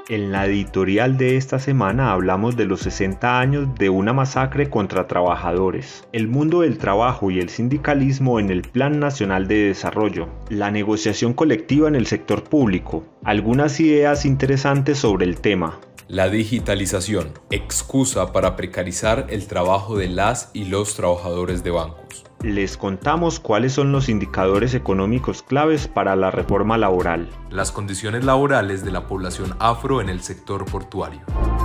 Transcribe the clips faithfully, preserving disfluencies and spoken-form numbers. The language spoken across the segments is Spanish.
En la editorial de esta semana hablamos de los sesenta años de una masacre contra trabajadores, el mundo del trabajo y el sindicalismo en el Plan Nacional de Desarrollo, la negociación colectiva en el sector público, algunas ideas interesantes sobre el tema. La digitalización, excusa para precarizar el trabajo de las y los trabajadores de bancos. Les contamos cuáles son los indicadores económicos claves para la reforma laboral. Las condiciones laborales de la población afro en el sector portuario.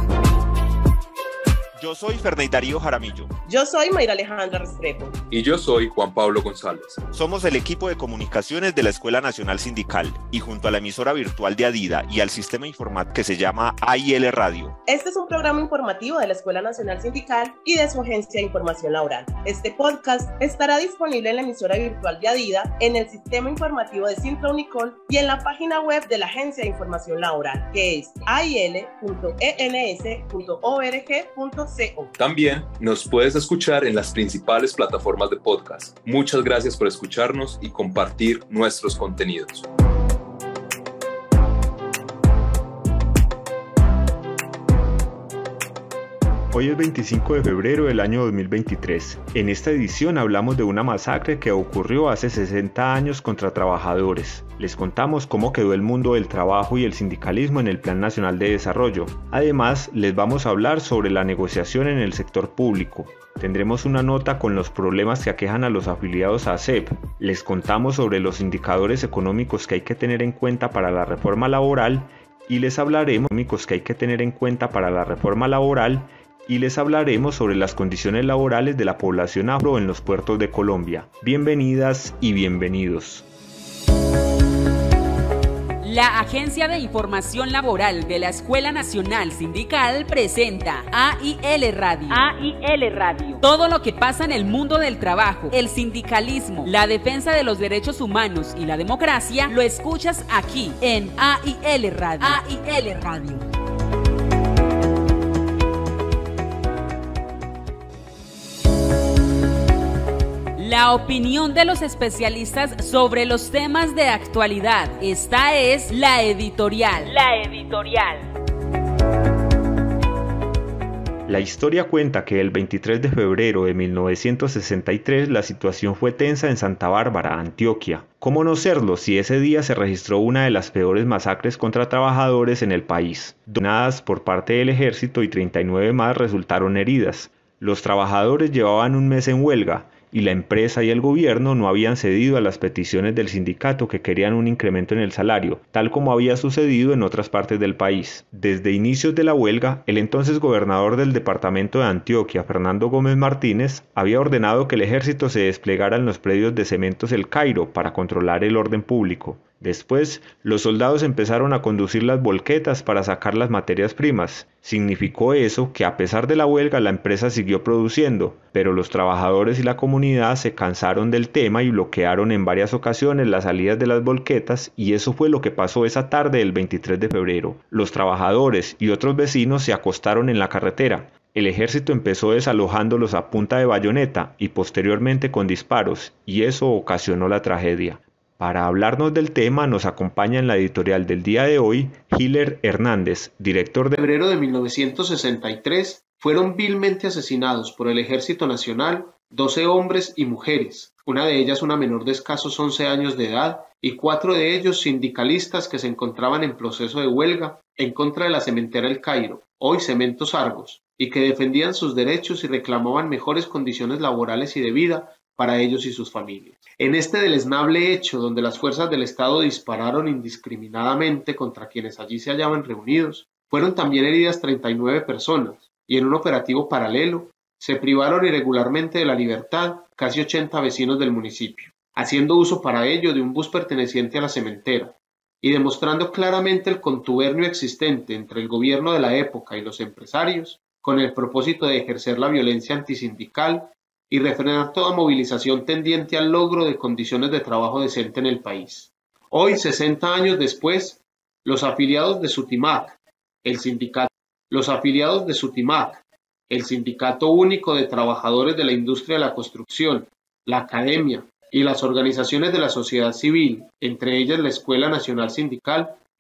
Yo soy Ferney Darío Jaramillo. Yo soy Mayra Alejandra Restrepo. Y yo soy Juan Pablo González. Somos el equipo de comunicaciones de la Escuela Nacional Sindical y junto a la emisora virtual de Adida y al sistema informático que se llama A I L Radio. Este es un programa informativo de la Escuela Nacional Sindical y de su agencia de información laboral. Este podcast estará disponible en la emisora virtual de Adida, en el sistema informativo de Sintra Unicol y en la página web de la agencia de información laboral, que es a i l punto e n s punto org punto co. También nos puedes escuchar en las principales plataformas de podcast. Muchas gracias por escucharnos y compartir nuestros contenidos. Hoy es veinticinco de febrero del año dos mil veintitrés. En esta edición hablamos de una masacre que ocurrió hace sesenta años contra trabajadores. Les contamos cómo quedó el mundo del trabajo y el sindicalismo en el Plan Nacional de Desarrollo. Además, les vamos a hablar sobre la negociación en el sector público. Tendremos una nota con los problemas que aquejan a los afiliados a A S E P. Les contamos sobre los indicadores económicos que hay que tener en cuenta para la reforma laboral y les hablaremos de los económicos que hay que tener en cuenta para la reforma laboral y les hablaremos sobre las condiciones laborales de la población afro en los puertos de Colombia. Bienvenidas y bienvenidos. La Agencia de Información Laboral de la Escuela Nacional Sindical presenta A I L Radio. A I L Radio. Todo lo que pasa en el mundo del trabajo, el sindicalismo, la defensa de los derechos humanos y la democracia, lo escuchas aquí en A I L Radio. A I L Radio. La opinión de los especialistas sobre los temas de actualidad. Esta es la editorial. La editorial. La historia cuenta que el veintitrés de febrero de mil novecientos sesenta y tres la situación fue tensa en Santa Bárbara, Antioquia. ¿Cómo no serlo si ese día se registró una de las peores masacres contra trabajadores en el país? Donadas por parte del ejército y treinta y nueve más resultaron heridas. Los trabajadores llevaban un mes en huelga y la empresa y el gobierno no habían cedido a las peticiones del sindicato que querían un incremento en el salario, tal como había sucedido en otras partes del país. Desde inicios de la huelga, el entonces gobernador del departamento de Antioquia, Fernando Gómez Martínez, había ordenado que el ejército se desplegara en los predios de Cementos El Cairo para controlar el orden público. Después, los soldados empezaron a conducir las volquetas para sacar las materias primas. Significó eso que a pesar de la huelga la empresa siguió produciendo, pero los trabajadores y la comunidad se cansaron del tema y bloquearon en varias ocasiones las salidas de las volquetas y eso fue lo que pasó esa tarde del veintitrés de febrero. Los trabajadores y otros vecinos se acostaron en la carretera. El ejército empezó desalojándolos a punta de bayoneta y posteriormente con disparos, y eso ocasionó la tragedia. Para hablarnos del tema nos acompaña en la editorial del día de hoy Hiller Hernández, director de... En febrero de mil novecientos sesenta y tres fueron vilmente asesinados por el Ejército Nacional doce hombres y mujeres, una de ellas una menor de escasos once años de edad y cuatro de ellos sindicalistas que se encontraban en proceso de huelga en contra de la cementera El Cairo, hoy Cementos Argos, y que defendían sus derechos y reclamaban mejores condiciones laborales y de vida para ellos y sus familias. En este deleznable hecho, donde las fuerzas del Estado dispararon indiscriminadamente contra quienes allí se hallaban reunidos, fueron también heridas treinta y nueve personas, y en un operativo paralelo, se privaron irregularmente de la libertad casi ochenta vecinos del municipio, haciendo uso para ello de un bus perteneciente a la cementera, y demostrando claramente el contubernio existente entre el gobierno de la época y los empresarios, con el propósito de ejercer la violencia antisindical y refrenar toda movilización tendiente al logro de condiciones de trabajo decente en el país. Hoy, sesenta años después, los afiliados de Sutimac, el sindicato, los afiliados de Sutimac, el Sindicato Único de Trabajadores de la Industria de la Construcción, la Academia y las organizaciones de la sociedad civil, entre ellas la Escuela Nacional Sindical,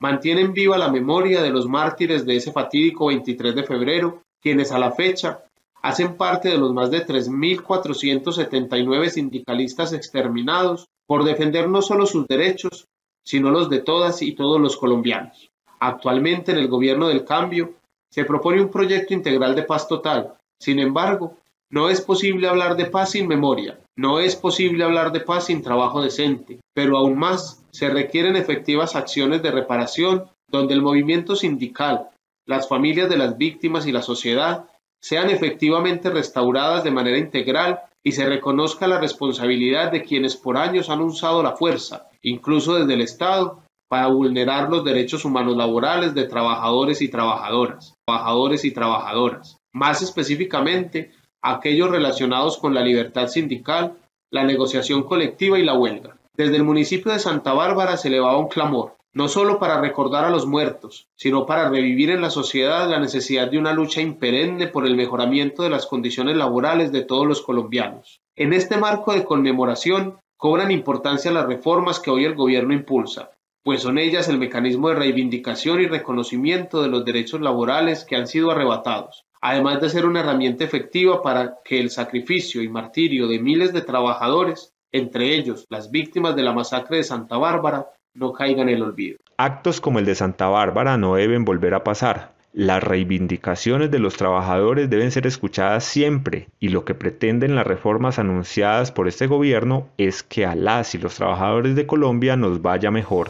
mantienen viva la memoria de los mártires de ese fatídico veintitrés de febrero, quienes a la fecha hacen parte de los más de tres mil cuatrocientos setenta y nueve sindicalistas exterminados por defender no solo sus derechos, sino los de todas y todos los colombianos. Actualmente en el gobierno del cambio se propone un proyecto integral de paz total. Sin embargo, no es posible hablar de paz sin memoria, no es posible hablar de paz sin trabajo decente, pero aún más se requieren efectivas acciones de reparación donde el movimiento sindical, las familias de las víctimas y la sociedad sean efectivamente restauradas de manera integral y se reconozca la responsabilidad de quienes por años han usado la fuerza, incluso desde el Estado, para vulnerar los derechos humanos laborales de trabajadores y trabajadoras, trabajadores y trabajadoras, más específicamente aquellos relacionados con la libertad sindical, la negociación colectiva y la huelga. Desde el municipio de Santa Bárbara se elevaba un clamor, no solo para recordar a los muertos, sino para revivir en la sociedad la necesidad de una lucha imperenne por el mejoramiento de las condiciones laborales de todos los colombianos. En este marco de conmemoración cobran importancia las reformas que hoy el gobierno impulsa, pues son ellas el mecanismo de reivindicación y reconocimiento de los derechos laborales que han sido arrebatados, además de ser una herramienta efectiva para que el sacrificio y martirio de miles de trabajadores, entre ellos las víctimas de la masacre de Santa Bárbara, no caigan en el olvido. Actos como el de Santa Bárbara no deben volver a pasar. Las reivindicaciones de los trabajadores deben ser escuchadas siempre, y lo que pretenden las reformas anunciadas por este gobierno es que a las y los trabajadores de Colombia nos vaya mejor.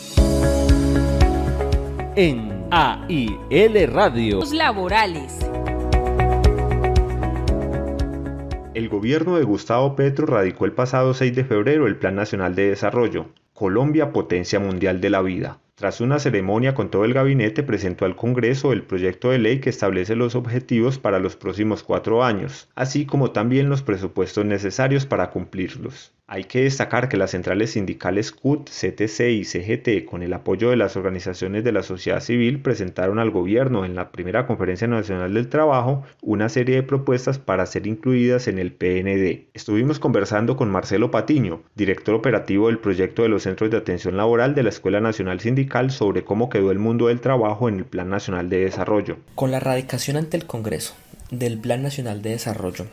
En A I L Radio. Los laborales. El gobierno de Gustavo Petro radicó el pasado seis de febrero el Plan Nacional de Desarrollo, Colombia, potencia mundial de la vida. Tras una ceremonia con todo el gabinete, presentó al Congreso el proyecto de ley que establece los objetivos para los próximos cuatro años, así como también los presupuestos necesarios para cumplirlos. Hay que destacar que las centrales sindicales C U T, C T C y C G T, con el apoyo de las organizaciones de la sociedad civil, presentaron al gobierno en la primera Conferencia Nacional del Trabajo una serie de propuestas para ser incluidas en el P N D. Estuvimos conversando con Marcelo Patiño, director operativo del proyecto de los Centros de Atención Laboral de la Escuela Nacional Sindical, sobre cómo quedó el mundo del trabajo en el Plan Nacional de Desarrollo. Con la radicación ante el Congreso del Plan Nacional de Desarrollo,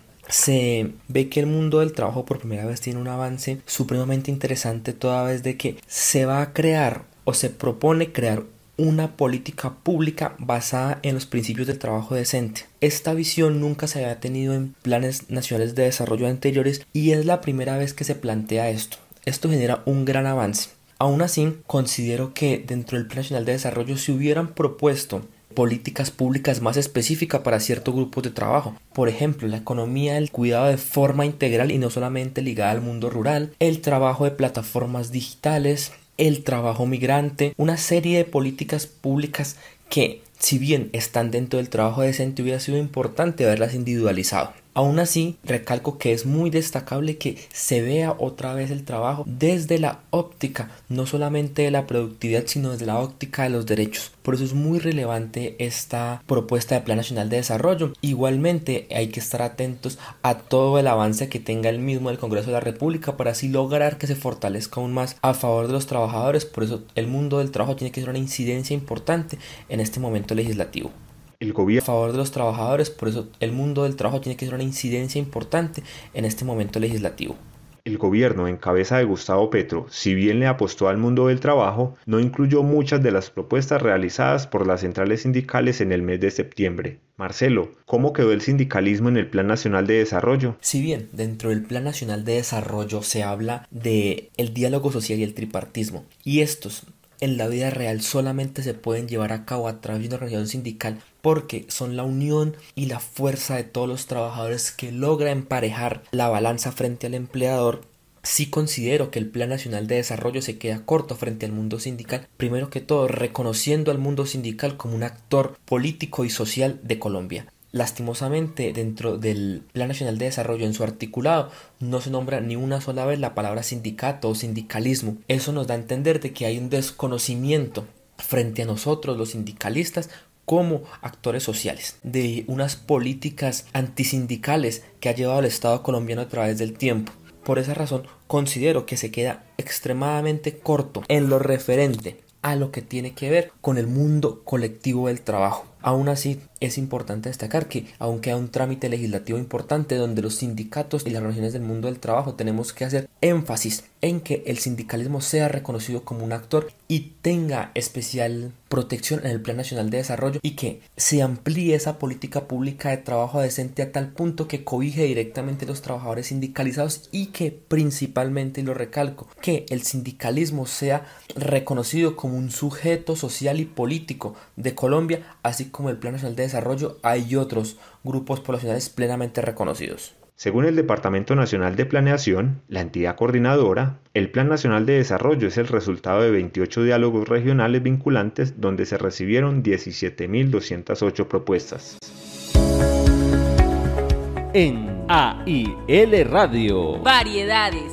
se ve que el mundo del trabajo por primera vez tiene un avance supremamente interesante, toda vez de que se va a crear o se propone crear una política pública basada en los principios del trabajo decente. Esta visión nunca se había tenido en planes nacionales de desarrollo anteriores y es la primera vez que se plantea esto. Esto genera un gran avance. Aún así, considero que dentro del Plan Nacional de Desarrollo se hubieran propuesto políticas públicas más específicas para ciertos grupos de trabajo. Por ejemplo, la economía del cuidado de forma integral y no solamente ligada al mundo rural, el trabajo de plataformas digitales, el trabajo migrante, una serie de políticas públicas que, si bien están dentro del trabajo decente, hubiera sido importante haberlas individualizado. Aún así, recalco que es muy destacable que se vea otra vez el trabajo desde la óptica, no solamente de la productividad, sino desde la óptica de los derechos. Por eso es muy relevante esta propuesta de Plan Nacional de Desarrollo. Igualmente, hay que estar atentos a todo el avance que tenga el mismo del Congreso de la República para así lograr que se fortalezca aún más a favor de los trabajadores. Por eso, el mundo del trabajo tiene que ser una incidencia importante en este momento legislativo. El gobierno a favor de los trabajadores, por eso el mundo del trabajo tiene que ser una incidencia importante en este momento legislativo. El gobierno en cabeza de Gustavo Petro, si bien le apostó al mundo del trabajo, no incluyó muchas de las propuestas realizadas por las centrales sindicales en el mes de septiembre. Marcelo, ¿cómo quedó el sindicalismo en el Plan Nacional de Desarrollo? Si bien dentro del Plan Nacional de Desarrollo se habla de el diálogo social y el tripartismo, y estos en la vida real solamente se pueden llevar a cabo a través de una organización sindical porque son la unión y la fuerza de todos los trabajadores que logra emparejar la balanza frente al empleador. Sí considero que el Plan Nacional de Desarrollo se queda corto frente al mundo sindical, primero que todo reconociendo al mundo sindical como un actor político y social de Colombia. Lastimosamente, dentro del Plan Nacional de Desarrollo, en su articulado, no se nombra ni una sola vez la palabra sindicato o sindicalismo. Eso nos da a entender de que hay un desconocimiento frente a nosotros, los sindicalistas, como actores sociales, de unas políticas antisindicales que ha llevado el Estado colombiano a través del tiempo. Por esa razón, considero que se queda extremadamente corto en lo referente a lo que tiene que ver con el mundo colectivo del trabajo. Aún así, es importante destacar que aún queda un trámite legislativo importante donde los sindicatos y las organizaciones del mundo del trabajo tenemos que hacer énfasis en que el sindicalismo sea reconocido como un actor y tenga especial protección en el Plan Nacional de Desarrollo y que se amplíe esa política pública de trabajo decente a tal punto que cobije directamente a los trabajadores sindicalizados y que principalmente, y lo recalco, que el sindicalismo sea reconocido como un sujeto social y político de Colombia, así como el Plan Nacional de Desarrollo hay otros grupos poblacionales plenamente reconocidos. Según el Departamento Nacional de Planeación, la entidad coordinadora, el Plan Nacional de Desarrollo es el resultado de veintiocho diálogos regionales vinculantes donde se recibieron diecisiete mil doscientas ocho propuestas. En A I L Radio. Variedades.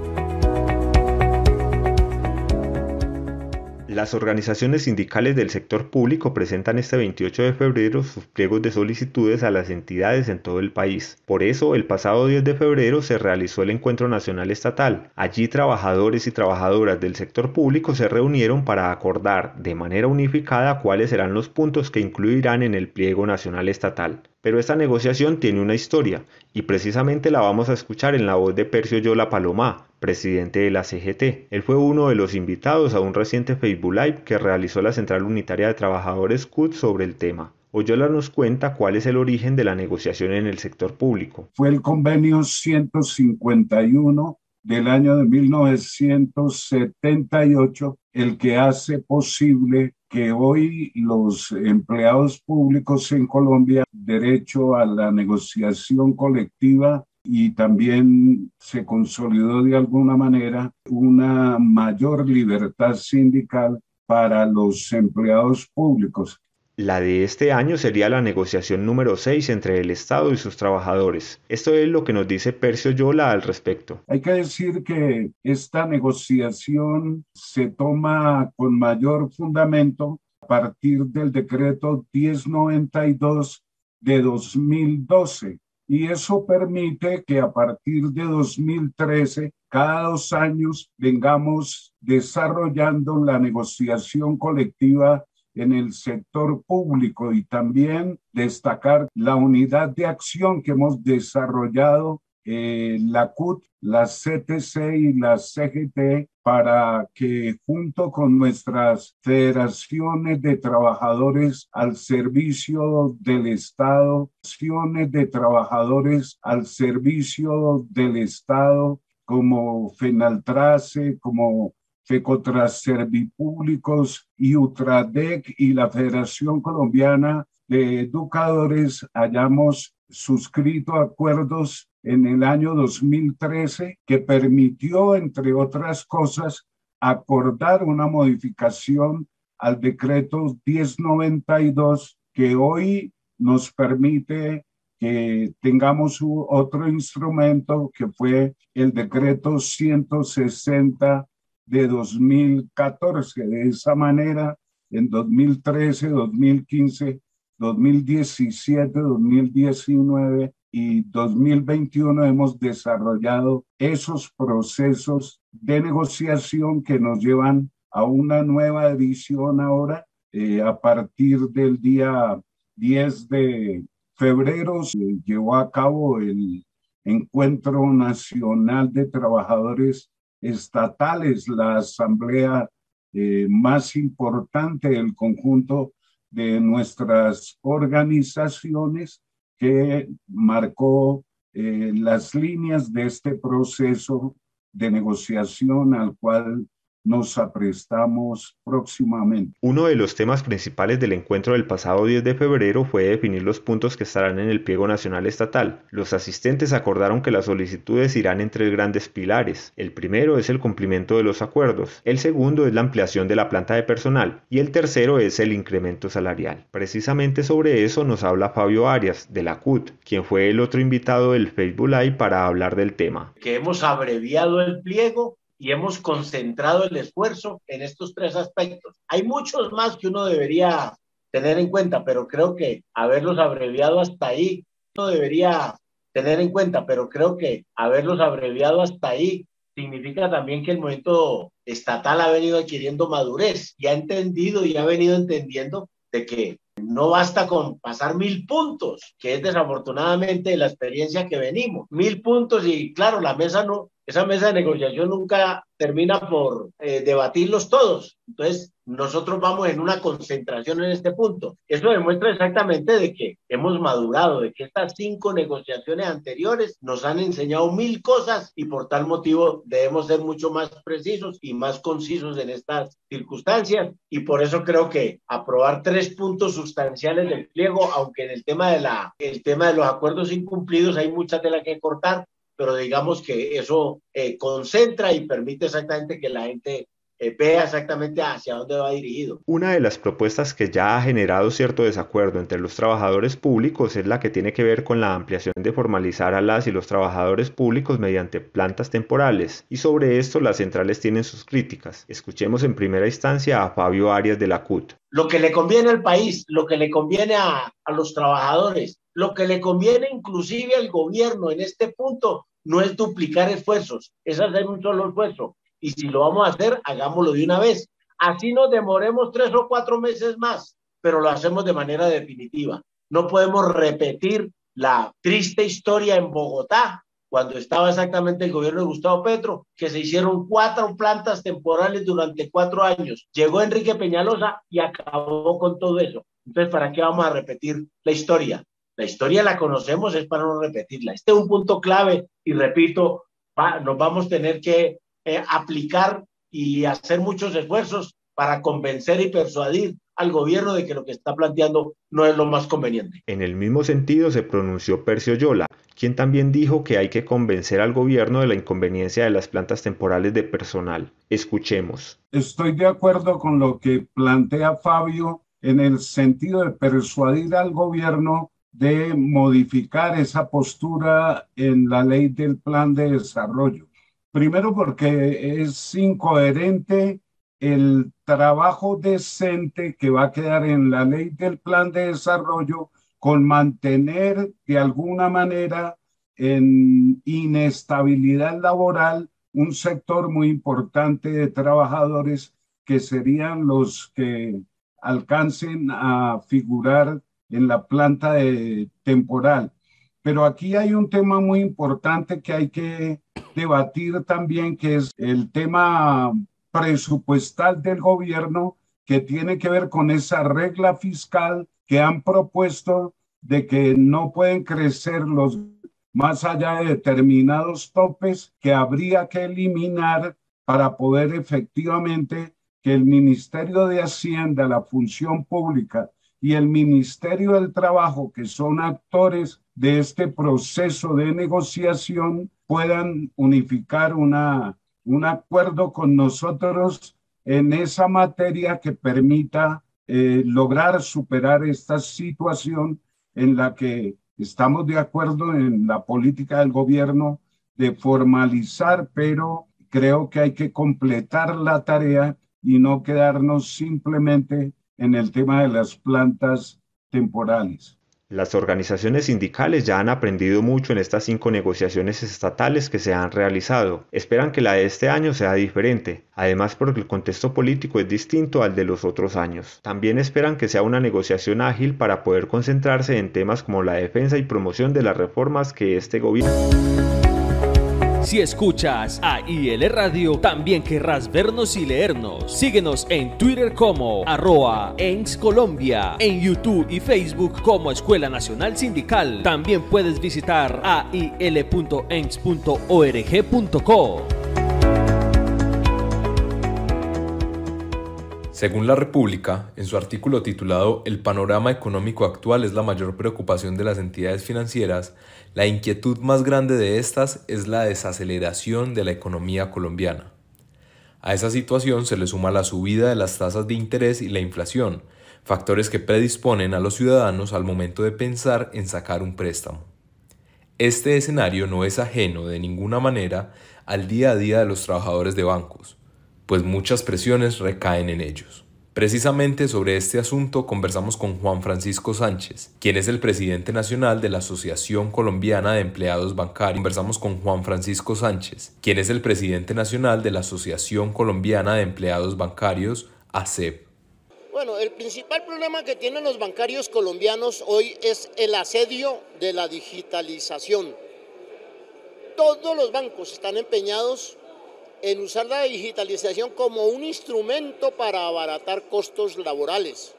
Las organizaciones sindicales del sector público presentan este veintiocho de febrero sus pliegos de solicitudes a las entidades en todo el país. Por eso, el pasado diez de febrero se realizó el Encuentro Nacional Estatal. Allí trabajadores y trabajadoras del sector público se reunieron para acordar de manera unificada cuáles serán los puntos que incluirán en el pliego nacional estatal. Pero esta negociación tiene una historia, y precisamente la vamos a escuchar en la voz de Percio Yola Palomá, presidente de la C G T. Él fue uno de los invitados a un reciente Facebook Live que realizó la Central Unitaria de Trabajadores C U T sobre el tema. Oyola nos cuenta cuál es el origen de la negociación en el sector público. Fue el convenio ciento cincuenta y uno del año de mil novecientos setenta y ocho el que hace posible que hoy los empleados públicos en Colombia derecho a la negociación colectiva y también se consolidó de alguna manera una mayor libertad sindical para los empleados públicos. La de este año sería la negociación número seis entre el Estado y sus trabajadores. Esto es lo que nos dice Percio Yola al respecto. Hay que decir que esta negociación se toma con mayor fundamento a partir del decreto diez noventa y dos de dos mil doce. Y eso permite que a partir de dos mil trece, cada dos años, vengamos desarrollando la negociación colectiva en el sector público y también destacar la unidad de acción que hemos desarrollado eh, la C U T, la C T C y la C G T para que junto con nuestras federaciones de trabajadores al servicio del Estado, federaciones de trabajadores al servicio del Estado como FENALTRACE, como FECOTRAS Servipúblicos y UTRADEC y la Federación Colombiana de Educadores hayamos suscrito acuerdos en el año dos mil trece que permitió, entre otras cosas, acordar una modificación al decreto diez noventa y dos que hoy nos permite que tengamos otro instrumento que fue el decreto ciento sesenta de dos mil catorce. De esa manera, en dos mil trece, dos mil quince, dos mil diecisiete, dos mil diecinueve y dos mil veintiuno hemos desarrollado esos procesos de negociación que nos llevan a una nueva edición ahora. Eh, a partir del día diez de febrero se llevó a cabo el Encuentro Nacional de Trabajadores Estatales, la asamblea eh, más importante del conjunto de nuestras organizaciones que marcó eh, las líneas de este proceso de negociación al cual nos aprestamos próximamente. Uno de los temas principales del encuentro del pasado diez de febrero fue definir los puntos que estarán en el pliego nacional estatal. Los asistentes acordaron que las solicitudes irán en tres grandes pilares. El primero es el cumplimiento de los acuerdos, el segundo es la ampliación de la planta de personal y el tercero es el incremento salarial. Precisamente sobre eso nos habla Fabio Arias de la C U T, quien fue el otro invitado del Facebook Live para hablar del tema. Que hemos abreviado el pliego y hemos concentrado el esfuerzo en estos tres aspectos. Hay muchos más que uno debería tener en cuenta, pero creo que haberlos abreviado hasta ahí, uno debería tener en cuenta, pero creo que haberlos abreviado hasta ahí significa también que el movimiento estatal ha venido adquiriendo madurez y ha entendido y ha venido entendiendo de que no basta con pasar mil puntos, que es desafortunadamente la experiencia que venimos. Mil puntos y claro, la mesa no, esa mesa de negociación nunca termina por eh, debatirlos todos. Entonces, nosotros vamos en una concentración en este punto. Eso demuestra exactamente de que hemos madurado, de que estas cinco negociaciones anteriores nos han enseñado mil cosas y por tal motivo debemos ser mucho más precisos y más concisos en estas circunstancias. Y por eso creo que aprobar tres puntos sustanciales del pliego, aunque en el tema de, la, el tema de los acuerdos incumplidos hay mucha tela que cortar, pero digamos que eso eh, concentra y permite exactamente que la gente eh, vea exactamente hacia dónde va dirigido. Una de las propuestas que ya ha generado cierto desacuerdo entre los trabajadores públicos es la que tiene que ver con la ampliación de formalizar a las y los trabajadores públicos mediante plantas temporales, y sobre esto las centrales tienen sus críticas. Escuchemos en primera instancia a Fabio Arias de la C U T. Lo que le conviene al país, lo que le conviene a, a los trabajadores, lo que le conviene inclusive al gobierno en este punto, no es duplicar esfuerzos, es hacer un solo esfuerzo. Y si lo vamos a hacer, hagámoslo de una vez. Así nos demoremos tres o cuatro meses más, pero lo hacemos de manera definitiva. No podemos repetir la triste historia en Bogotá, cuando estaba exactamente el gobierno de Gustavo Petro, que se hicieron cuatro plantas temporales durante cuatro años. Llegó Enrique Peñalosa y acabó con todo eso. Entonces, ¿para qué vamos a repetir la historia? La historia la conocemos, es para no repetirla. Este es un punto clave y repito, va, nos vamos a tener que eh, aplicar y hacer muchos esfuerzos para convencer y persuadir al gobierno de que lo que está planteando no es lo más conveniente. En el mismo sentido se pronunció Percio Yola, quien también dijo que hay que convencer al gobierno de la inconveniencia de las plantas temporales de personal. Escuchemos. Estoy de acuerdo con lo que plantea Fabio en el sentido de persuadir al gobierno de modificar esa postura en la ley del plan de desarrollo. Primero porque es incoherente el trabajo decente que va a quedar en la ley del plan de desarrollo con mantener de alguna manera en inestabilidad laboral un sector muy importante de trabajadores que serían los que alcancen a figurar en la planta de temporal. Pero aquí hay un tema muy importante que hay que debatir también, que es el tema presupuestal del gobierno, que tiene que ver con esa regla fiscal que han propuesto de que no pueden crecer los más allá de determinados topes que habría que eliminar para poder efectivamente que el Ministerio de Hacienda, la Función Pública y el Ministerio del Trabajo, que son actores de este proceso de negociación, puedan unificar una, un acuerdo con nosotros en esa materia que permita eh, lograr superar esta situación en la que estamos de acuerdo en la política del gobierno de formalizar, pero creo que hay que completar la tarea y no quedarnos simplemente en el tema de las plantas temporales. Las organizaciones sindicales ya han aprendido mucho en estas cinco negociaciones estatales que se han realizado. Esperan que la de este año sea diferente, además porque el contexto político es distinto al de los otros años. También esperan que sea una negociación ágil para poder concentrarse en temas como la defensa y promoción de las reformas que este gobierno... Si escuchas A I L Radio, también querrás vernos y leernos. Síguenos en Twitter como arroba ENS Colombia, en YouTube y Facebook como Escuela Nacional Sindical. También puedes visitar a i l punto e n s punto org punto co. Según La República, en su artículo titulado El panorama económico actual es la mayor preocupación de las entidades financieras, la inquietud más grande de estas es la desaceleración de la economía colombiana. A esa situación se le suma la subida de las tasas de interés y la inflación, factores que predisponen a los ciudadanos al momento de pensar en sacar un préstamo. Este escenario no es ajeno de ninguna manera al día a día de los trabajadores de bancos, pues muchas presiones recaen en ellos. Precisamente sobre este asunto conversamos con Juan Francisco Sánchez, quien es el presidente nacional de la Asociación Colombiana de Empleados Bancarios. Conversamos con Juan Francisco Sánchez, quien es el presidente nacional de la Asociación Colombiana de Empleados Bancarios, A C E P. Bueno, el principal problema que tienen los bancarios colombianos hoy es el asedio de la digitalización. Todos los bancos están empeñados en usar la digitalización como un instrumento para abaratar costos laborales.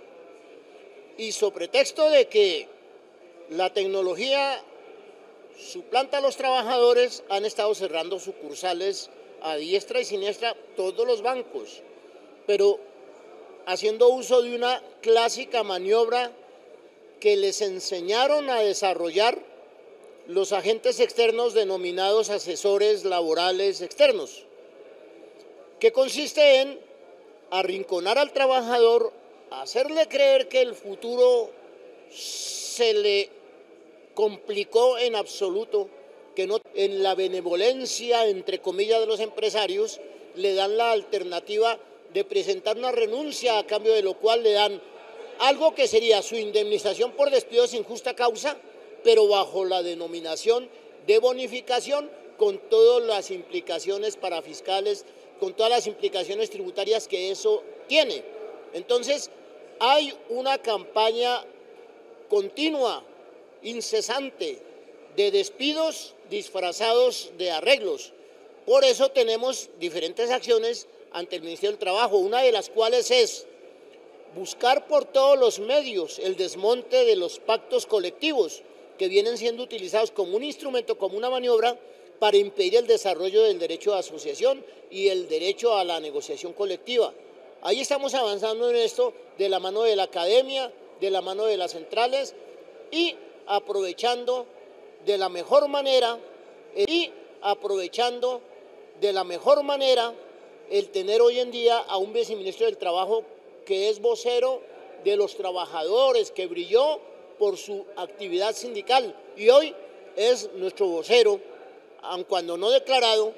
Y sobre pretexto de que la tecnología suplanta a los trabajadores, han estado cerrando sucursales a diestra y siniestra todos los bancos, pero haciendo uso de una clásica maniobra que les enseñaron a desarrollar los agentes externos denominados asesores laborales externos, que consiste en arrinconar al trabajador, hacerle creer que el futuro se le complicó en absoluto, que no, en la benevolencia, entre comillas, de los empresarios, le dan la alternativa de presentar una renuncia, a cambio de lo cual le dan algo que sería su indemnización por despido sin justa causa, pero bajo la denominación de bonificación, con todas las implicaciones parafiscales, con todas las implicaciones tributarias que eso tiene. Entonces, hay una campaña continua, incesante, de despidos disfrazados de arreglos. Por eso tenemos diferentes acciones ante el Ministerio del Trabajo, una de las cuales es buscar por todos los medios el desmonte de los pactos colectivos que vienen siendo utilizados como un instrumento, como una maniobra para impedir el desarrollo del derecho de asociación y el derecho a la negociación colectiva. Ahí estamos avanzando en esto de la mano de la academia, de la mano de las centrales y aprovechando de la mejor manera y aprovechando de la mejor manera el tener hoy en día a un viceministro del Trabajo que es vocero de los trabajadores, que brilló por su actividad sindical y hoy es nuestro vocero, aun cuando no declarado,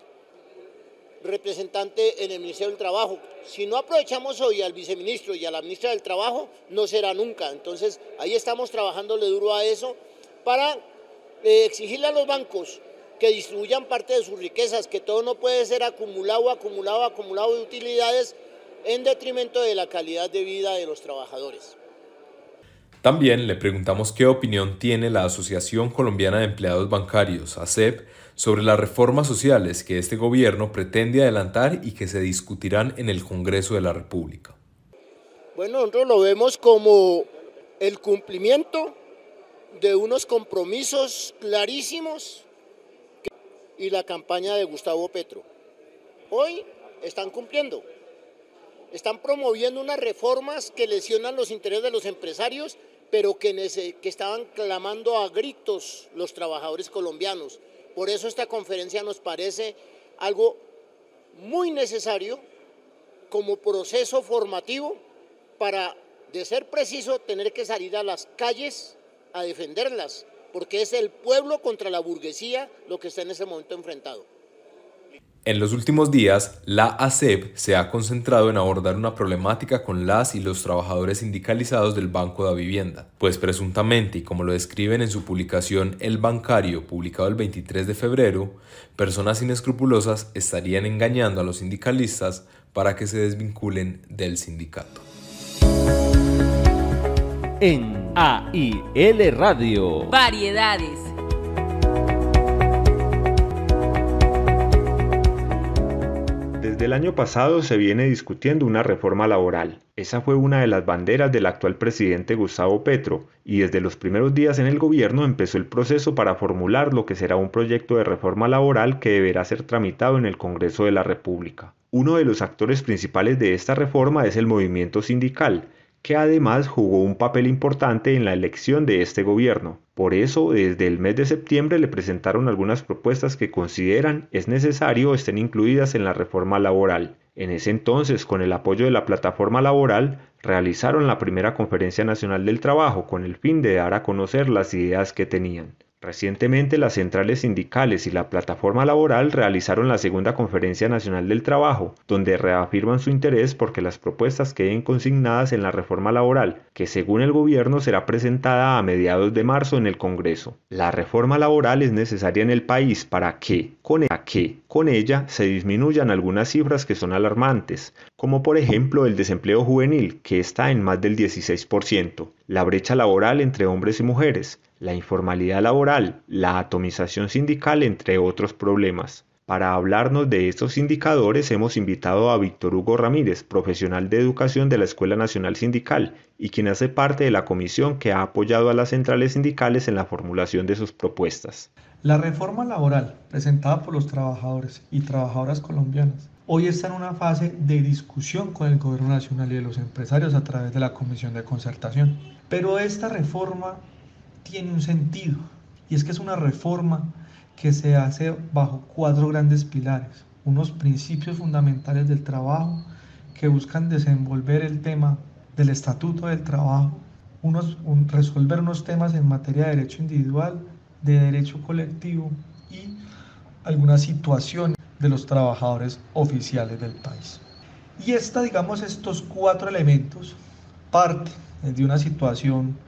representante en el Ministerio del Trabajo. Si no aprovechamos hoy al viceministro y a la ministra del Trabajo, no será nunca. Entonces, ahí estamos trabajándole duro a eso para eh, exigirle a los bancos que distribuyan parte de sus riquezas, que todo no puede ser acumulado, acumulado, acumulado de utilidades en detrimento de la calidad de vida de los trabajadores. También le preguntamos qué opinión tiene la Asociación Colombiana de Empleados Bancarios, A C E P, sobre las reformas sociales que este gobierno pretende adelantar y que se discutirán en el Congreso de la República. Bueno, nosotros lo vemos como el cumplimiento de unos compromisos clarísimos y la campaña de Gustavo Petro. Hoy están cumpliendo, están promoviendo unas reformas que lesionan los intereses de los empresarios, pero que, que estaban clamando a gritos los trabajadores colombianos. Por eso esta conferencia nos parece algo muy necesario como proceso formativo para, de ser preciso, tener que salir a las calles a defenderlas, porque es el pueblo contra la burguesía lo que está en ese momento enfrentado. En los últimos días, la A C E P se ha concentrado en abordar una problemática con las y los trabajadores sindicalizados del Banco de Vivienda, pues presuntamente, y como lo describen en su publicación El Bancario, publicado el veintitrés de febrero, personas inescrupulosas estarían engañando a los sindicalistas para que se desvinculen del sindicato. En A I L Radio. Variedades. Desde el año pasado se viene discutiendo una reforma laboral. Esa fue una de las banderas del actual presidente Gustavo Petro, y desde los primeros días en el gobierno empezó el proceso para formular lo que será un proyecto de reforma laboral que deberá ser tramitado en el Congreso de la República. Uno de los actores principales de esta reforma es el movimiento sindical, que además jugó un papel importante en la elección de este gobierno. Por eso, desde el mes de septiembre le presentaron algunas propuestas que consideran es necesario estén incluidas en la reforma laboral. En ese entonces, con el apoyo de la plataforma laboral, realizaron la primera Conferencia Nacional del Trabajo con el fin de dar a conocer las ideas que tenían. Recientemente las centrales sindicales y la plataforma laboral realizaron la segunda Conferencia Nacional del Trabajo, donde reafirman su interés porque las propuestas queden consignadas en la reforma laboral, que según el gobierno será presentada a mediados de marzo en el Congreso. La reforma laboral es necesaria en el país para que, con ella, que, con ella se disminuyan algunas cifras que son alarmantes, como por ejemplo el desempleo juvenil, que está en más del dieciséis por ciento, la brecha laboral entre hombres y mujeres, la informalidad laboral, la atomización sindical, entre otros problemas. Para hablarnos de estos indicadores hemos invitado a Víctor Hugo Ramírez, profesional de educación de la Escuela Nacional Sindical y quien hace parte de la comisión que ha apoyado a las centrales sindicales en la formulación de sus propuestas. La reforma laboral presentada por los trabajadores y trabajadoras colombianas hoy está en una fase de discusión con el gobierno nacional y de los empresarios a través de la comisión de concertación. Pero esta reforma tiene un sentido, y es que es una reforma que se hace bajo cuatro grandes pilares, unos principios fundamentales del trabajo que buscan desenvolver el tema del estatuto del trabajo, unos, un, resolver unos temas en materia de derecho individual, de derecho colectivo y algunas situaciones de los trabajadores oficiales del país. Y esta, digamos, estos cuatro elementos parten de una situación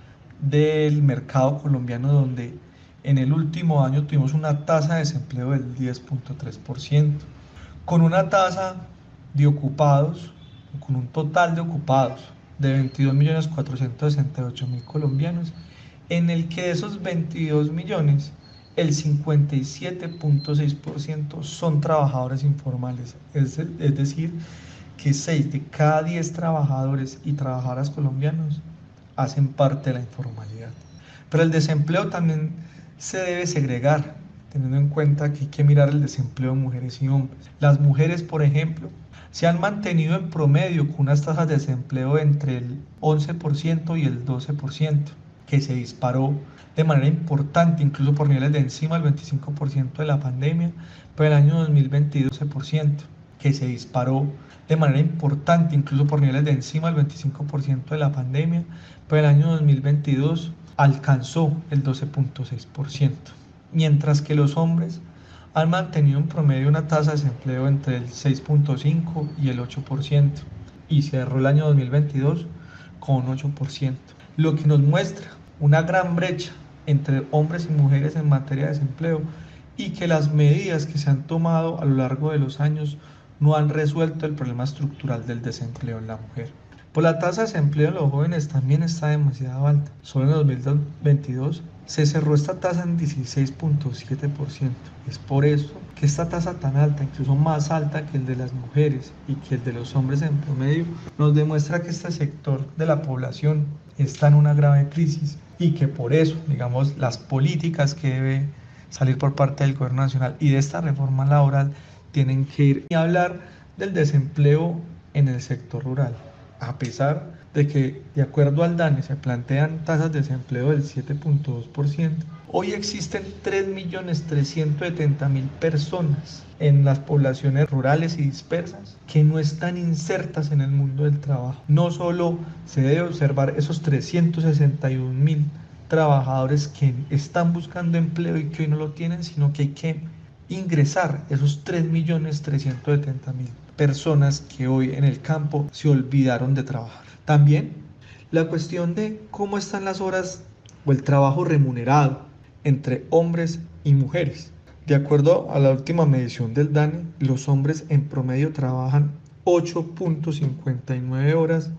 del mercado colombiano donde en el último año tuvimos una tasa de desempleo del diez punto tres por ciento, con una tasa de ocupados, con un total de ocupados de veintidós millones cuatrocientos sesenta y ocho mil colombianos, en el que de esos veintidós millones, el cincuenta y siete punto seis por ciento son trabajadores informales, es, es decir, que seis de cada diez trabajadores y trabajadoras colombianos hacen parte de la informalidad. Pero el desempleo también se debe segregar, teniendo en cuenta que hay que mirar el desempleo de mujeres y hombres. Las mujeres, por ejemplo, se han mantenido en promedio con unas tasas de desempleo entre el once por ciento y el doce por ciento, que se disparó de manera importante, incluso por niveles de encima del veinticinco por ciento de la pandemia, pero el año dos mil veintidós doce por ciento, que se disparó de manera importante, incluso por niveles de encima del veinticinco por ciento de la pandemia, pero el año dos mil veintidós alcanzó el doce punto seis por ciento, mientras que los hombres han mantenido en promedio una tasa de desempleo entre el seis punto cinco y el ocho por ciento, y cerró el año dos mil veintidós con ocho por ciento, lo que nos muestra una gran brecha entre hombres y mujeres en materia de desempleo y que las medidas que se han tomado a lo largo de los años no han resuelto el problema estructural del desempleo en la mujer. Pues la tasa de desempleo de los jóvenes también está demasiado alta. Solo en dos mil veintidós se cerró esta tasa en dieciséis punto siete por ciento. Es por eso que esta tasa tan alta, incluso más alta que el de las mujeres y que el de los hombres en promedio, nos demuestra que este sector de la población está en una grave crisis y que por eso, digamos, las políticas que debe salir por parte del gobierno nacional y de esta reforma laboral tienen que ir y hablar del desempleo en el sector rural. A pesar de que, de acuerdo al DANE, se plantean tasas de desempleo del siete punto dos por ciento, hoy existen tres millones trescientos setenta mil personas en las poblaciones rurales y dispersas que no están insertas en el mundo del trabajo. No solo se debe observar esos trescientos sesenta y un mil trabajadores que están buscando empleo y que hoy no lo tienen, sino que hay que ingresar esos tres millones trescientos setenta mil personas que hoy en el campo se olvidaron de trabajar. También la cuestión de cómo están las horas o el trabajo remunerado entre hombres y mujeres. De acuerdo a la última medición del DANE, los hombres en promedio trabajan ocho punto cincuenta y nueve horas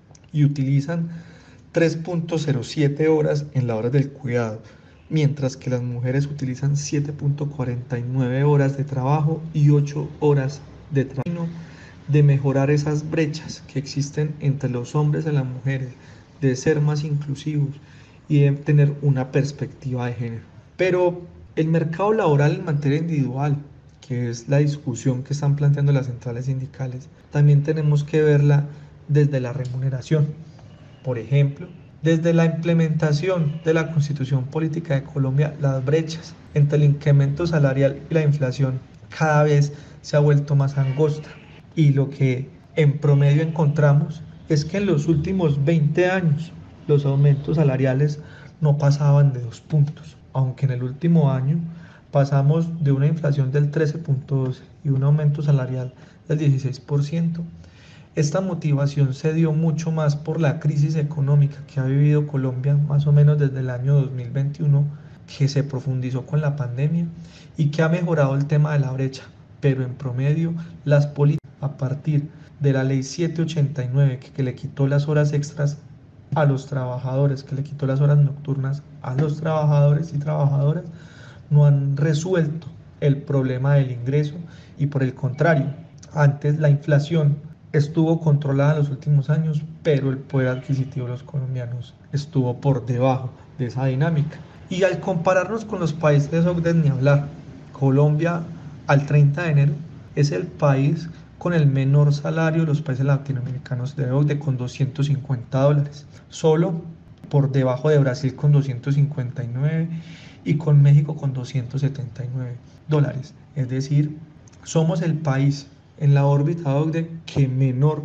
y utilizan tres punto cero siete horas en la hora del cuidado, mientras que las mujeres utilizan siete punto cuarenta y nueve horas de trabajo y ocho horas de trabajo. De mejorar esas brechas que existen entre los hombres y las mujeres, de ser más inclusivos y de tener una perspectiva de género. Pero el mercado laboral en materia individual, que es la discusión que están planteando las centrales sindicales, también tenemos que verla desde la remuneración. Por ejemplo, desde la implementación de la Constitución Política de Colombia, las brechas entre el incremento salarial y la inflación cada vez se ha vuelto más angosta. Y lo que en promedio encontramos es que en los últimos veinte años los aumentos salariales no pasaban de dos puntos. aunque en el último año pasamos de una inflación del trece punto doce y un aumento salarial del dieciséis por ciento, esta motivación se dio mucho más por la crisis económica que ha vivido Colombia más o menos desde el año dos mil veintiuno, que se profundizó con la pandemia y que ha mejorado el tema de la brecha, pero en promedio las políticas a partir de la ley setecientos ochenta y nueve que, que le quitó las horas extras a los trabajadores, que le quitó las horas nocturnas a los trabajadores y trabajadoras, no han resuelto el problema del ingreso y por el contrario, antes la inflación estuvo controlada en los últimos años, pero el poder adquisitivo de los colombianos estuvo por debajo de esa dinámica. Y al compararnos con los países O C D E ni hablar, Colombia al treinta de enero es el país con el menor salario de los países latinoamericanos de O C D E con doscientos cincuenta dólares, solo por debajo de Brasil con doscientos cincuenta y nueve y con México con doscientos setenta y nueve dólares. Es decir, somos el país en la órbita O C D E que menor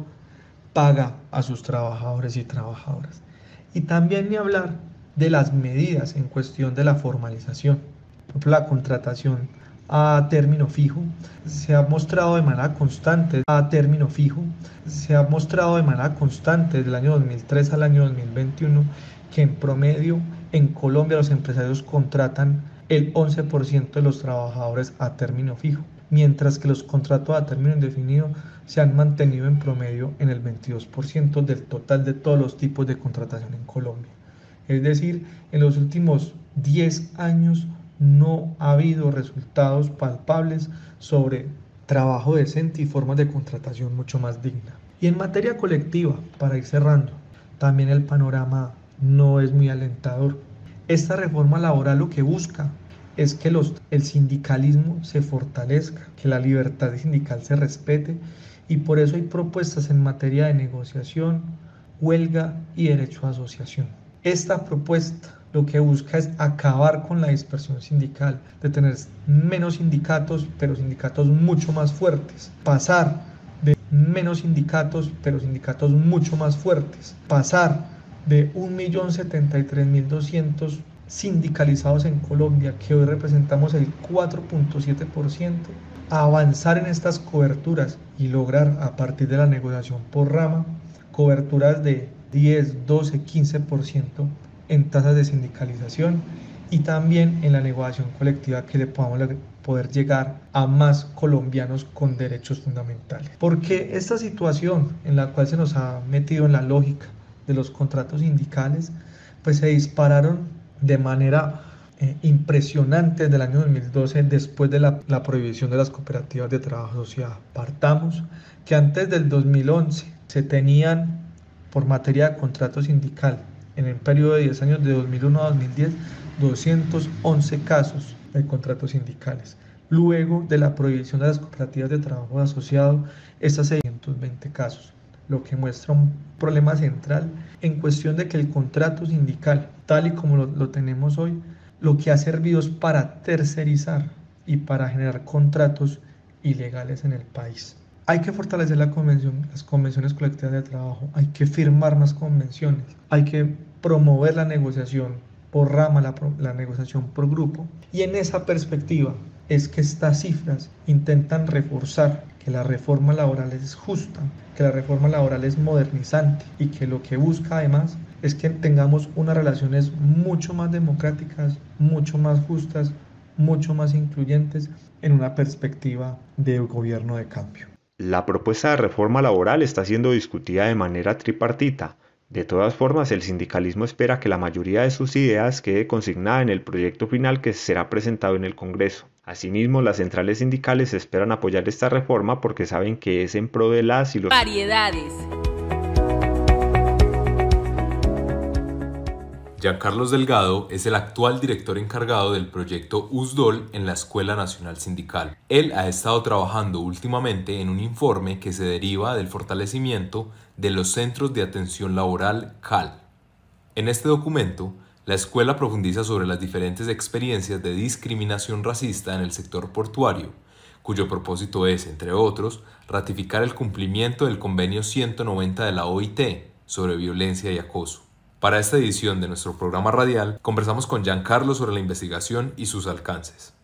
paga a sus trabajadores y trabajadoras. Y también ni hablar de las medidas en cuestión de la formalización. Por ejemplo, la contratación a término fijo se ha mostrado de manera constante a término fijo se ha mostrado de manera constante desde el año dos mil tres al año dos mil veintiuno que en promedio en Colombia los empresarios contratan el once por ciento de los trabajadores a término fijo, mientras que los contratos a término indefinido se han mantenido en promedio en el veintidós por ciento del total de todos los tipos de contratación en Colombia. Es decir, en los últimos diez años no ha habido resultados palpables sobre trabajo decente y formas de contratación mucho más digna. Y en materia colectiva, para ir cerrando, también el panorama no es muy alentador. Esta reforma laboral lo que busca es que los, el sindicalismo se fortalezca, que la libertad sindical se respete y por eso hay propuestas en materia de negociación, huelga y derecho a asociación. Esta propuesta lo que busca es acabar con la dispersión sindical, de tener menos sindicatos, pero sindicatos mucho más fuertes, pasar de menos sindicatos, pero sindicatos mucho más fuertes, pasar de un millón setenta y tres mil doscientos sindicalizados en Colombia, que hoy representamos el cuatro punto siete por ciento, a avanzar en estas coberturas y lograr a partir de la negociación por rama, coberturas de diez, doce, quince por ciento en tasas de sindicalización y también en la negociación colectiva que le podamos poder llegar a más colombianos con derechos fundamentales. Porque esta situación en la cual se nos ha metido en la lógica de los contratos sindicales, pues se dispararon de manera eh, impresionante desde el año dos mil doce después de la, la prohibición de las cooperativas de trabajo asociado. Partamos que antes del dos mil once se tenían por materia de contrato sindical en el periodo de diez años de dos mil uno a dos mil diez doscientos once casos de contratos sindicales. Luego de la prohibición de las cooperativas de trabajo asociado, estas seiscientos veinte casos, lo que muestra un problema central en cuestión de que el contrato sindical, tal y como lo, lo tenemos hoy, lo que ha servido es para tercerizar y para generar contratos ilegales en el país. Hay que fortalecer la convención, las convenciones colectivas de trabajo, hay que firmar más convenciones, hay que promover la negociación por rama, la, la negociación por grupo. Y en esa perspectiva es que estas cifras intentan reforzar que la reforma laboral es justa, que la reforma laboral es modernizante y que lo que busca además es que tengamos unas relaciones mucho más democráticas, mucho más justas, mucho más incluyentes en una perspectiva de gobierno de cambio. La propuesta de reforma laboral está siendo discutida de manera tripartita. De todas formas, el sindicalismo espera que la mayoría de sus ideas quede consignada en el proyecto final que será presentado en el Congreso. Asimismo, las centrales sindicales esperan apoyar esta reforma porque saben que es en pro de las y los... Variedades. Giancarlos Delgado es el actual director encargado del proyecto U S D O L en la Escuela Nacional Sindical. Él ha estado trabajando últimamente en un informe que se deriva del fortalecimiento de los centros de atención laboral C A L. En este documento, la escuela profundiza sobre las diferentes experiencias de discriminación racista en el sector portuario, cuyo propósito es, entre otros, ratificar el cumplimiento del Convenio ciento noventa de la O I T sobre violencia y acoso. Para esta edición de nuestro programa radial, conversamos con Giancarlo sobre la investigación y sus alcances.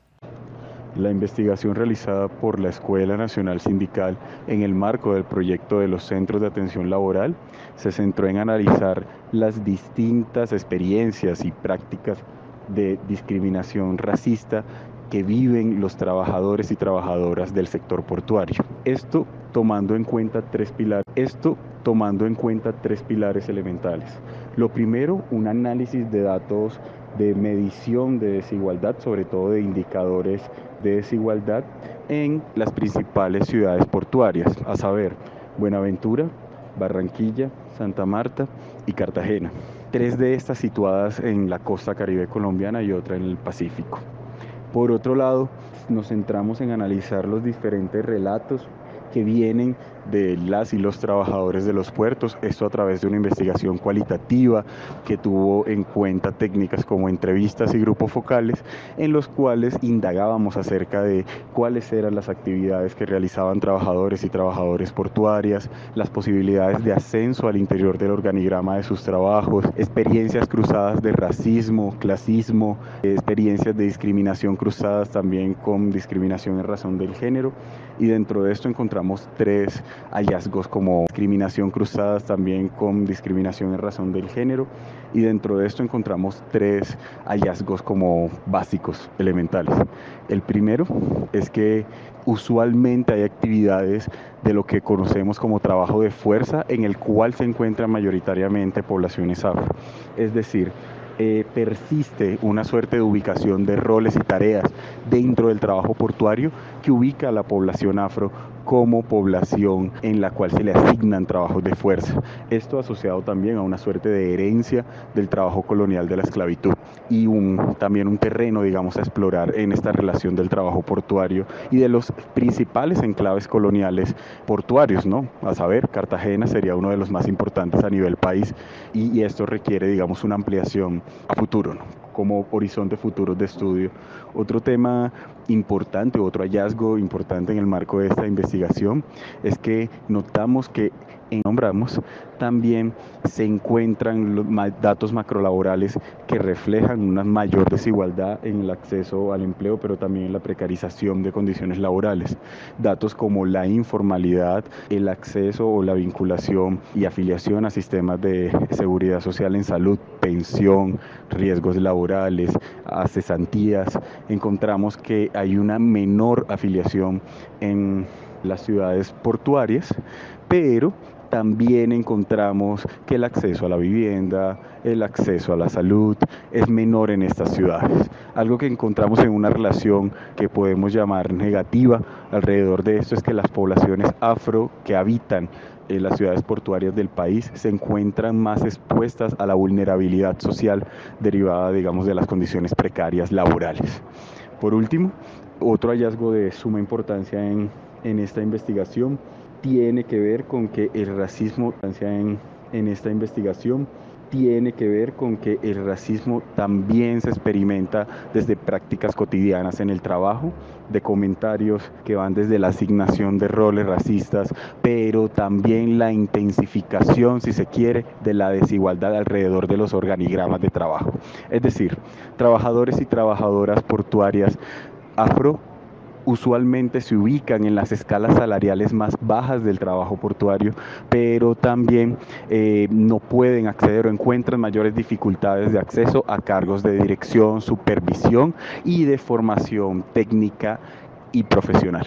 La investigación realizada por la Escuela Nacional Sindical en el marco del proyecto de los Centros de Atención Laboral se centró en analizar las distintas experiencias y prácticas de discriminación racista que viven los trabajadores y trabajadoras del sector portuario. Esto tomando en cuenta tres pilares, esto tomando en cuenta tres pilares elementales. Lo primero, un análisis de datos de medición de desigualdad, sobre todo de indicadores de desigualdad en las principales ciudades portuarias, a saber, Buenaventura, Barranquilla, Santa Marta y Cartagena. Tres de estas situadas en la costa caribe colombiana y otra en el Pacífico. Por otro lado, nos centramos en analizar los diferentes relatos que vienen de las y los trabajadores de los puertos, esto a través de una investigación cualitativa que tuvo en cuenta técnicas como entrevistas y grupos focales, en los cuales indagábamos acerca de cuáles eran las actividades que realizaban trabajadores y trabajadoras portuarias, las posibilidades de ascenso al interior del organigrama de sus trabajos, experiencias cruzadas de racismo, clasismo, experiencias de discriminación cruzadas también con discriminación en razón del género, y dentro de esto encontramos tres hallazgos como discriminación cruzadas también con discriminación en razón del género, y dentro de esto encontramos tres hallazgos como básicos, elementales. El primero es que usualmente hay actividades de lo que conocemos como trabajo de fuerza en el cual se encuentran mayoritariamente poblaciones afro, es decir, Eh, persiste una suerte de ubicación de roles y tareas dentro del trabajo portuario que ubica a la población afro como población en la cual se le asignan trabajos de fuerza. Esto asociado también a una suerte de herencia del trabajo colonial de la esclavitud y un, también un terreno, digamos, a explorar en esta relación del trabajo portuario y de los principales enclaves coloniales portuarios, ¿no? A saber, Cartagena sería uno de los más importantes a nivel país y, y esto requiere, digamos, una ampliación a futuro, ¿no? Como horizonte futuros de estudio. Otro tema importante, otro hallazgo importante en el marco de esta investigación es que notamos que en nombramos también se encuentran los datos macrolaborales que reflejan una mayor desigualdad en el acceso al empleo, pero también en la precarización de condiciones laborales. Datos como la informalidad, el acceso o la vinculación y afiliación a sistemas de seguridad social en salud, pensión, riesgos laborales, a cesantías. Encontramos que hay una menor afiliación en las ciudades portuarias, pero también encontramos que el acceso a la vivienda, el acceso a la salud es menor en estas ciudades. Algo que encontramos en una relación que podemos llamar negativa alrededor de esto es que las poblaciones afro que habitan en las ciudades portuarias del país se encuentran más expuestas a la vulnerabilidad social derivada, digamos, de las condiciones precarias laborales. Por último, otro hallazgo de suma importancia en, en esta investigación tiene que ver con que el racismo en, en esta investigación tiene que ver con que el racismo también se experimenta desde prácticas cotidianas en el trabajo, de comentarios que van desde la asignación de roles racistas, pero también la intensificación, si se quiere, de la desigualdad alrededor de los organigramas de trabajo. Es decir, trabajadores y trabajadoras portuarias afro usualmente se ubican en las escalas salariales más bajas del trabajo portuario, pero también eh, no pueden acceder o encuentran mayores dificultades de acceso a cargos de dirección, supervisión y de formación técnica y profesional.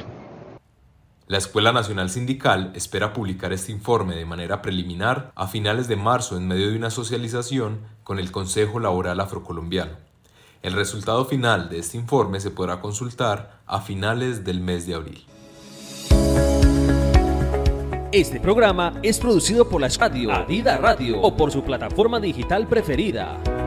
La Escuela Nacional Sindical espera publicar este informe de manera preliminar a finales de marzo en medio de una socialización con el Consejo Laboral Afrocolombiano. El resultado final de este informe se podrá consultar a finales del mes de abril. Este programa es producido por la radio Adida Radio o por su plataforma digital preferida.